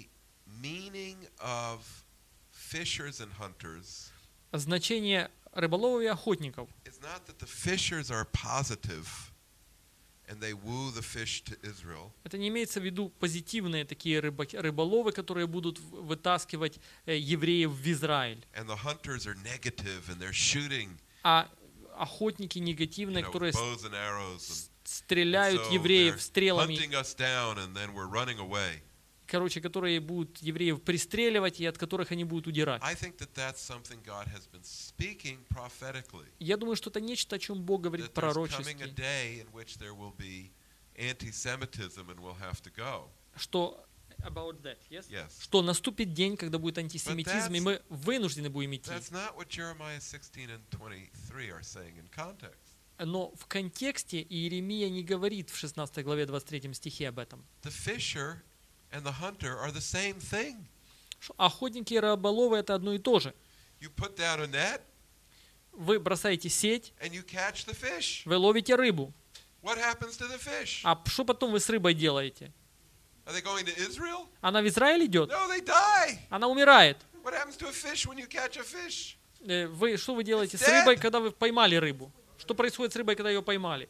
meaning of fishers and hunters Значение рыболовов и охотников is not that the fishers are positive and they woo the fish to Israel. это не имеется в виду позитивные такие рыбаки, рыболовы, которые будут в- вытаскивать э, евреев в Израиль, And the hunters are negative and they're shooting, а охотники you негативные, know, которые with с- bows and arrows, and с- стреляют so евреев they're стрелами, hunting us down and then we're running away. короче, которые будут евреев пристреливать и от которых они будут удирать. I think that that's something God has been speaking prophetically. Я думаю, что это нечто, о чем Бог говорит That there's coming a пророчески, day in which there will be anti-Semitism and we'll have to go. что about that, yes? Yes. Что наступит день, когда будет антисемитизм, и that's- мы вынуждены будем идти. That's not what Jeremiah sixteen and twenty-three are saying in context. Но в контексте Иеремия не говорит в шестнадцатой главе двадцать третьем стихе об этом. The fisher and the hunter are the same thing. Что охотники и рыболовы — это одно и то же. You put down a net Вы бросаете сеть, and you catch the fish. вы ловите рыбу. What happens to the fish? А что потом вы с рыбой делаете? Are they going to Israel? Она в Израиль идет? No, they die. Она умирает. What happens to a fish when you catch a fish? Э, Вы, что вы делаете с It's dead. рыбой, когда вы поймали рыбу? Что происходит с рыбой, когда ее поймали?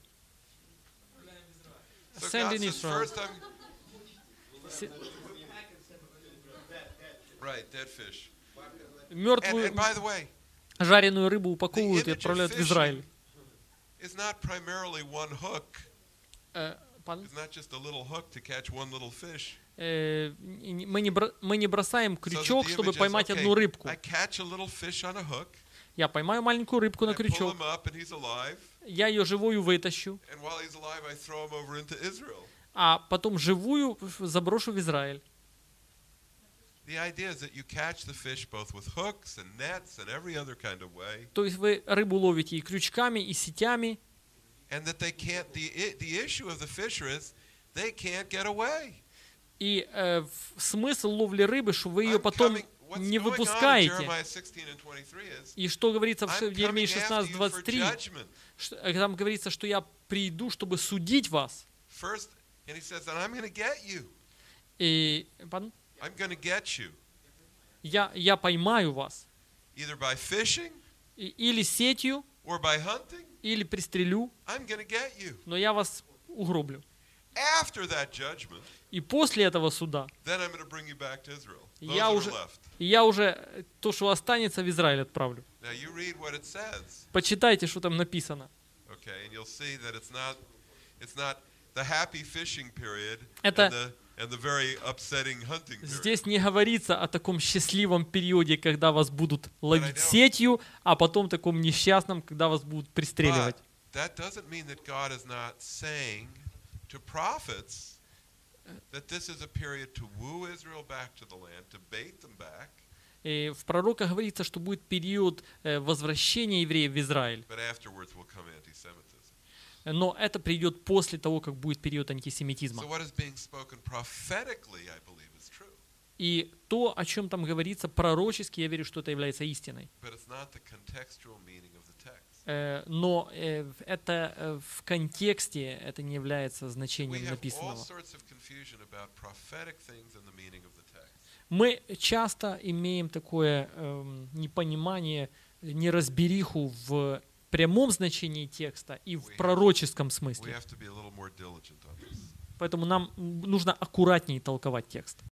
So Send God in says, Israel. first I'm Се- right, dead fish. And, Мертвую and by the way, жареную рыбу the упаковывают и image of отправляют в Израиль. fishing is not primarily one hook. Э, пардon? It's not just a little hook to catch one little fish. Э, не- Мы не бро- мы не бросаем So that крючок, the чтобы image is, поймать okay, одну рыбку. I catch a little fish on a hook, Я поймаю маленькую рыбку на I pull крючок, him up and he's alive, я ее живую вытащу, and while he's alive I throw him over into Israel. а потом живую заброшу в Израиль. The idea is that you catch the fish both with hooks and nets and every other kind of way, То есть вы рыбу ловите и крючками, и сетями, and that they can't, the, i- the issue of the fisher is they can't get away. и э, в- смысл ловли рыбы, что вы ее I'm потом coming- what's не going on in выпускаете. Jeremiah sixteen and twenty-three is, И что говорится в I'm Еремии coming after шестнадцать you for двадцать три, judgment. ш- э, там говорится, что я приду, чтобы судить вас. First, and he says, and I'm going to get you. И пардон? I'm going to get you. я, я поймаю вас. Either by fishing И- или сетью, or by hunting, или пристрелю, I'm going to get you. но я вас угроблю. After that judgment, И после этого суда then I'm going to bring you back to Israel. Those Я that are уже- left. я уже э, то, что останется, в Израиль отправлю. Now you read what it says, Почитайте, что там написано. okay, and you'll see that it's not, it's not the happy fishing period Это- and the and the very upsetting hunting period. Здесь не говорится о таком счастливом периоде, когда вас будут ловить know. сетью, а потом таком несчастном, когда вас будут пристреливать. But that doesn't mean that God is not saying to prophets that this is a period to woo Israel back to the land, to bait them back, И в пророках говорится, что будет период э, возвращения евреев в Израиль. but afterwards will come anti-Semitism. Но это придет после того, как будет период антисемитизма. So what is being spoken prophetically, I believe, is true, И то, о чем там говорится пророчески, я верю, что это является истиной. but it's not the contextual meaning of the text. Э, Но э, в- это э, в контексте это не является We значением have all написанного. sorts of confusion about prophetic things and the meaning of the text. Мы часто имеем такое эм, непонимание, неразбериху в прямом значении текста и в пророческом We смысле. have to be a little more diligent on this. Поэтому нам нужно аккуратнее толковать текст.